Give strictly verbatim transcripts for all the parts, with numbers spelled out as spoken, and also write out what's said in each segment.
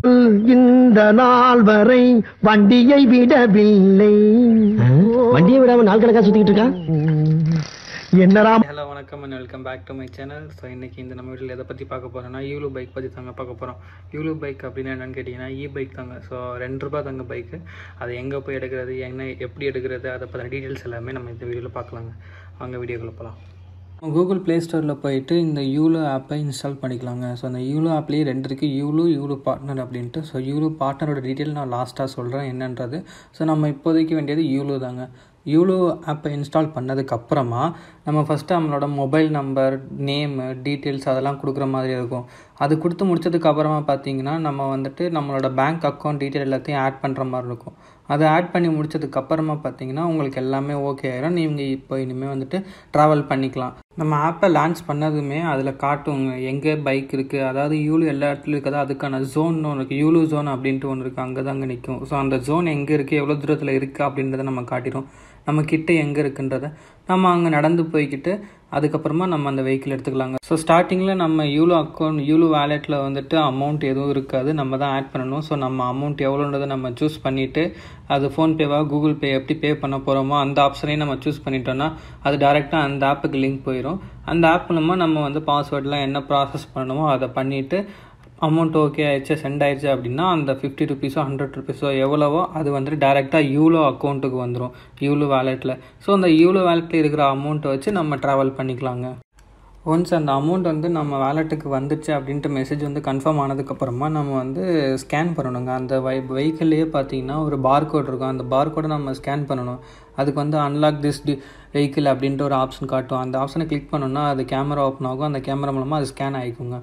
இந்த நாள் வரை வண்டியை விடவில்லை. வண்டியை விடாம நாள் கணக்கா சுத்திட்டு இருக்கான். என்னடா? ஹலோ வணக்கம் and welcome back to my channel. So இன்றைக்கி இந்த நம்ம வீட்டில் எதை பற்றி பார்க்க போகிறோம்னா யூலு பைக் பற்றி தாங்க பார்க்க போகிறோம். யூலு பைக் அப்படின்னா என்னென்னு கேட்டிங்கன்னா இ பைக் தாங்க. ஸோ ரெண்டு ரூபா தாங்க பைக்கு. அதை எங்கே போய் எடுக்கிறது, என்ன எப்படி எடுக்கிறது, அதை பற்றின டீட்டெயில்ஸ் எல்லாமே நம்ம இந்த வீடியோவில் பார்க்கலாங்க. வாங்க வீடியோக்குள்ள போகலாம். கூகுள் ப்ளே ஸ்டோரில் போயிட்டு இந்த யூலு ஆப்பை இன்ஸ்டால் பண்ணிக்கலாங்க. ஸோ அந்த யூலு ஆப்லேயே ரெண்டு இருக்குது, யூலு யூலு பார்ட்னர் அப்படின்ட்டு. ஸோ யூலு பார்ட்னரோட டீட்டெயில் நான் லாஸ்ட்டாக சொல்கிறேன் என்னன்றது. ஸோ நம்ம இப்போதைக்கு வேண்டியது யூலு தாங்க. யூலு ஆப்பை இன்ஸ்டால் பண்ணதுக்கப்புறமா நம்ம ஃபஸ்ட்டு நம்மளோட மொபைல் நம்பர், நேமு, டீட்டெயில்ஸ் அதெல்லாம் கொடுக்குற மாதிரி இருக்கும். அது கொடுத்து முடிச்சதுக்கப்புறமா பார்த்தீங்கன்னா நம்ம வந்துட்டு நம்மளோட பேங்க் அக்கௌண்ட் டீட்டெயில் எல்லாத்தையும் ஆட் பண்ணுற மாதிரி இருக்கும். அதை ஆட் பண்ணி முடிச்சதுக்கப்புறமா பார்த்தீங்கன்னா உங்களுக்கு எல்லாமே ஓகே ஆயிரும். நீங்கள் இப்போ இனிமேல் வந்துட்டு ட்ராவல் பண்ணிக்கலாம். நம்ம ஆப்பை லான்ச் பண்ணதுமே அதில் காட்டுவோங்க எங்கே பைக் இருக்குது, அதாவது யூலு எல்லா இடத்துலையும் இருக்குதா அதுக்கான ஜோன் ஒன்று இருக்குது, யூலு ஜோன் அப்படின்ட்டு ஒன்று இருக்குது, அங்கே தாங்க நிற்கும். ஸோ அந்த ஜோன் எங்கே இருக்குது, எவ்வளோ தூரத்தில் இருக்குது அப்படின்றத நம்ம காட்டிடும். நம்ம கிட்டே எங்கே இருக்குன்றதை நம்ம அங்கே நடந்து போய்கிட்டு அதுக்கப்புறமா நம்ம அந்த வெஹிக்கிள் எடுத்துக்கலாங்க. ஸோ ஸ்டார்டிங்கில் நம்ம யூலு அக்கௌண்ட் யூலு வேலெட்டில் வந்துட்டு அமௌண்ட் எதுவும் இருக்காது, நம்ம தான் ஆட் பண்ணணும். ஸோ நம்ம அமௌண்ட் எவ்வளோன்றதை நம்ம சூஸ் பண்ணிவிட்டு அது ஃபோன்பேவா கூகுள் பே எப்படி பே பண்ண போகிறோமோ அந்த ஆப்ஷனையும் நம்ம சூஸ் பண்ணிட்டோன்னா அது டேரெக்டாக அந்த ஆப்புக்கு லிங்க் போயிடும். அந்த ஆப் மூலமாக நம்ம வந்து பாஸ்வேர்டெலாம் என்ன ப்ராசஸ் பண்ணணுமோ அதை பண்ணிவிட்டு அமௌண்ட் ஓகே ஆயிடுச்சு, சென்ட் ஆயிடுச்சு அப்படின்னா அந்த ஃபிஃப்டி ருபீஸோ ஹண்ட்ரட் ருபீஸோ எவ்வளவோ அது வந்துட்டு டேரெக்டாக யூலோ அக்கௌண்ட்டுக்கு வந்துடும், யூலு வேலெட்டில். ஸோ அந்த யூலு வேலெட்டில் இருக்கிற அமௌண்ட்டை வச்சு நம்ம ட்ராவல் பண்ணிக்கலாங்க. ஒன்ஸ் அந்த அமௌண்ட் வந்து நம்ம வேலெட்டுக்கு வந்துச்சு அப்படின்ட்டு மெசேஜ் வந்து கன்ஃபார்ம் ஆனதுக்கப்புறமா நம்ம வந்து ஸ்கேன் பண்ணணுங்க. அந்த வை வெஹிக்கிள்லேயே பார்த்தீங்கன்னா ஒரு பார்கோட் இருக்கும், அந்த பார்கோடை நம்ம ஸ்கேன் பண்ணணும். அதுக்கு வந்து அன்லாக் திஸ் டி வெஹிக்கிள் அப்படின்ட்டு ஒரு ஆப்ஷன் காட்டும். அந்த ஆப்ஷனை கிளிக் பண்ணோன்னா அது கேமரா ஓப்பன் ஆகும், அந்த கேமரா மூலமாக அது ஸ்கேன் ஆகிக்குங்க.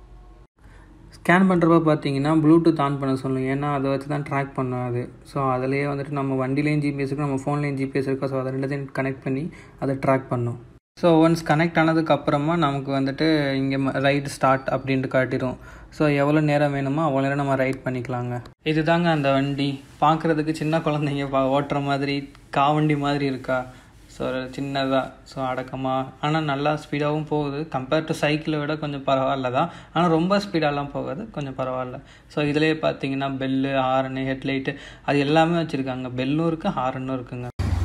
ஸ்கேன் பண்ணுறப்ப பார்த்தீங்கன்னா ப்ளூடூத் ஆன் பண்ண சொல்லுங்கள், ஏன்னா அதை வச்சு தான் ட்ராக் பண்ணும் அது. ஸோ அதிலேயே வந்துட்டு நம்ம வண்டிலேயும் ஜிபிஎஸ் இருக்கும், நம்ம ஃபோன்லேயும் ஜிபிஎஸ் இருக்கும். ஸோ அதை ரெண்டுத்தையும் கனெக்ட் பண்ணி அதை ட்ராக் பண்ணும். ஸோ ஒன்ஸ் கனெக்ட் ஆனதுக்கப்புறமா நமக்கு வந்துட்டு இங்கே ரைட் ஸ்டார்ட் அப்படின்ட்டு காட்டிடும். ஸோ எவ்வளோ நேரம் வேணுமோ அவ்வளோ நேரம் நம்ம ரைட் பண்ணிக்கலாங்க. இது தாங்க அந்த வண்டி. பார்க்குறதுக்கு சின்ன குழந்தைங்க பா ஓட்டுற மாதிரி காவண்டி மாதிரி இருக்கா. ஸோ சின்னதாக, ஸோ அடக்கமாக, ஆனால் நல்லா ஸ்பீடாகவும் போகுது. கம்பேர் டு சைக்கிளை விட கொஞ்சம் பரவாயில்ல தான், ஆனால் ரொம்ப ஸ்பீடாலாம் போகாது, கொஞ்சம் பரவாயில்ல. ஸோ இதிலே பார்த்தீங்கன்னா பெல்லு, ஹார்னு, ஹெட்லைட்டு அது எல்லாமே வச்சுருக்காங்க. பெல்லும் இருக்குது, ஹார்னும் இருக்குங்க.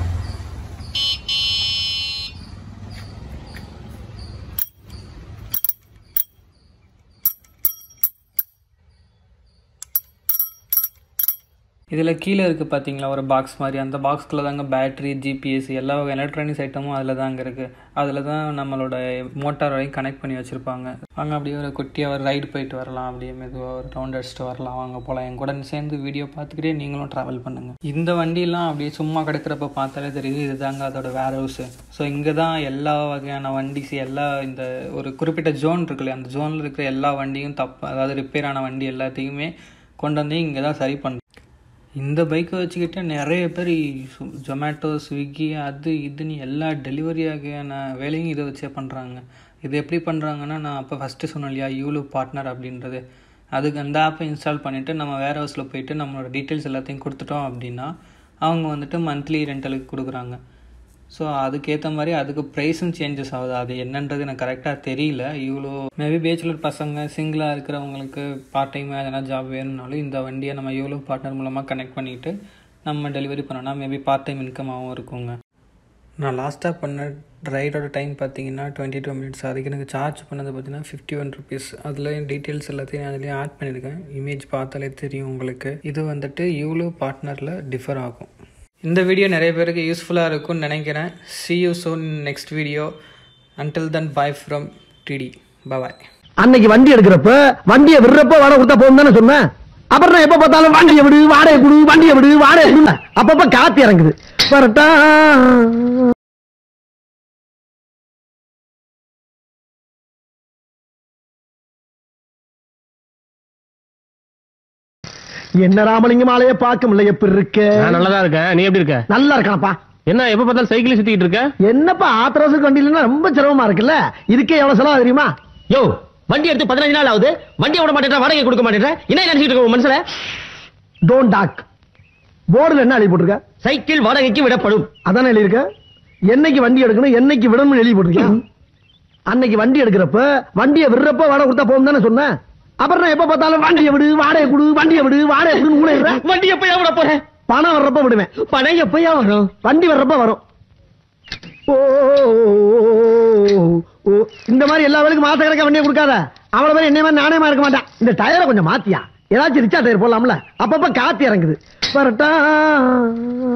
இதில் கீழே இருக்குது பார்த்தீங்களா ஒரு பாக்ஸ் மாதிரி, அந்த பாக்ஸ்குள்ளே தாங்க பேட்ரி, ஜிபிஎஸ் எல்லா வகை எலக்ட்ரானிக்ஸ் ஐட்டமும் அதில் தாங்க இருக்குது. அதில் தான் நம்மளோட மோட்டார் வரையும் கனெக்ட் பண்ணி வச்சுருப்பாங்க. வாங்க அப்படியே ஒரு குட்டியாக ஒரு ரைடு போயிட்டு வரலாம், அப்படியே மெதுவாக ஒரு ரவுண்ட் அடிச்சுட்டு வரலாம். வாங்க போகலாம், என் கூட சேர்ந்து வீடியோ பார்த்துக்கிட்டே நீங்களும் ட்ராவல் பண்ணுங்கள். இந்த வண்டியெலாம் அப்படியே சும்மா கிடக்கிறப்ப பார்த்தாலே தெரியுது, இது தாங்க அதோட வேர் ஹவுஸு. ஸோ இங்கே தான் எல்லா வகையான வண்டிஸ், எல்லா இந்த ஒரு குறிப்பிட்ட ஜோன் இருக்குல்ல, அந்த ஜோனில் இருக்கிற எல்லா வண்டியும் தப்பு, அதாவது ரிப்பேர் ஆன வண்டி எல்லாத்தையுமே கொண்டு வந்து இங்கே தான் சரி பண்ணுறோம். இந்த பைக்கை வச்சுக்கிட்டே நிறைய பேர் ஜொமேட்டோ, ஸ்விக்கி அது இதுன்னு எல்லா டெலிவரி ஆகியான வேலையும் இதை வச்சே பண்ணுறாங்க. இது எப்படி பண்ணுறாங்கன்னா, நான் அப்போ ஃபஸ்ட்டு சொன்னேன் இல்லையா யூலு பார்ட்னர் அப்படின்றது, அதுக்கு அந்த ஆப்பை இன்ஸ்டால் பண்ணிவிட்டு நம்ம வேர் ஹவுஸில் போயிட்டு நம்மளோட டீட்டெயில்ஸ் எல்லாத்தையும் கொடுத்துட்டோம் அப்படின்னா அவங்க வந்துட்டு மந்த்லி ரெண்டலுக்கு கொடுக்குறாங்க. ஸோ அதுக்கேற்ற மாதிரி அதுக்கு ப்ரைஸும் சேஞ்சஸ் ஆகுது. அது என்னன்றது எனக்கு கரெக்டாக தெரியல. இவ்வளோ மேபி பேச்சுலர் பசங்க, சிங்கிளாக இருக்கிறவங்களுக்கு பார்ட் டைம் எதனா ஜாப் வேணும்னாலும் இந்த வண்டியை நம்ம யூலு பார்ட்னர் மூலமாக கனெக்ட் பண்ணிவிட்டு நம்ம டெலிவரி பண்ணோன்னா மேபி பார்ட் டைம் இன்கமாகவும் இருக்குங்க. நான் லாஸ்ட்டாக பண்ண ரைடோட டைம் பார்த்தீங்கன்னா டுவெண்ட்டி டூ மினிட்ஸ். அதுக்கு எனக்கு சார்ஜ் பண்ணது பார்த்தீங்கன்னா ஃபிஃப்டி ஒன் ருபீஸ். அதில் டீட்டெயில்ஸ் எல்லாத்தையும் அதுலேயும் ஆட் பண்ணியிருக்கேன். இமேஜ் பார்த்தாலே தெரியும் உங்களுக்கு. இது வந்துட்டு யூலு பார்ட்னரில் டிஃபர் ஆகும். இந்த வீடியோ நிறைய பேருக்கு யூஸ்ஃபுல்லாக இருக்கும்னு நினைக்கிறேன். See you soon in next video. Until then, bye from T D. Bye bye. அன்னைக்கு வண்டி எடுக்கிறப்ப வண்டியை விடுறப்ப வாடகை கொடுத்தா போதும் தானே சொன்னேன். அப்புறம் நான் எப்ப பார்த்தாலும் வண்டியை விடு, வாடகை கொடு, வண்டியை விடு, வாடகை கொடு, அப்பப்ப காத்து இறங்குது. பரட்டா என்ன ராமலிங்கம் ஆலைய பார்க்க முடியல. எப்படி இருக்க? நான் நல்லதா இருக்கேன், நீ எப்படி இருக்க? நல்லா இருக்கானப்பா. என்ன எப்ப பார்த்தாலும் சைக்கிள் சுத்திட்டு இருக்க? என்னப்பா ஆத்திரவசம் வண்டி இல்லைன்னா ரொம்ப சிரமமா இருக்குல்ல. இதுக்கே எவ்வளவு செலவு தெரியுமா? யோ, வண்டி எடுத்து பதினஞ்சு நாள் ஆகுது, வண்டியை விட மாட்டேன், வாடகை கொடுக்க மாட்டேன். என்ன நினைச்சிட்டு இருக்க மனுஷன? Don't talk. போர்டுல என்ன எழுதி போட்டிருக்க? சைக்கிள் வாடகைக்கு விடப்படும். அதானே எழுதி இருக்க. என்னைக்கு வண்டி எடுக்கணும், என்னைக்கு விடணும்னு எழுதி போட்டிருக்கேன். அன்னைக்கு வண்டி எடுக்கிறப்ப வண்டியை விடுறப்ப வாடகை கொடுத்தா போகும் தானே சொன்னேன். அப்புறம் நான் எப்ப பார்த்தாலும் வண்டியை விடு வாடகை கொடு வண்டியை விடு வாடகை கொடுன்னு ஊழல். வண்டி எப்பயா விட போறேன்? பணம் வர்றப்ப விடுவேன். பணம் எப்பயா வரும்? வண்டி வர்றப்ப வரும். ஓ ஓ இந்த மாதிரி எல்லா வேலைக்கும் மாச கணக்கா வண்டியை கொடுக்காத. அவள மாதிரி என்ன மாதிரி நானேமா இருக்க மாட்டேன். இந்த டயரை கொஞ்சம் மாத்தியா, ஏதாச்சும் ரிச்சா டயர் போடலாம்ல, அப்பப்ப காத்து இறங்குது. வரட்டா.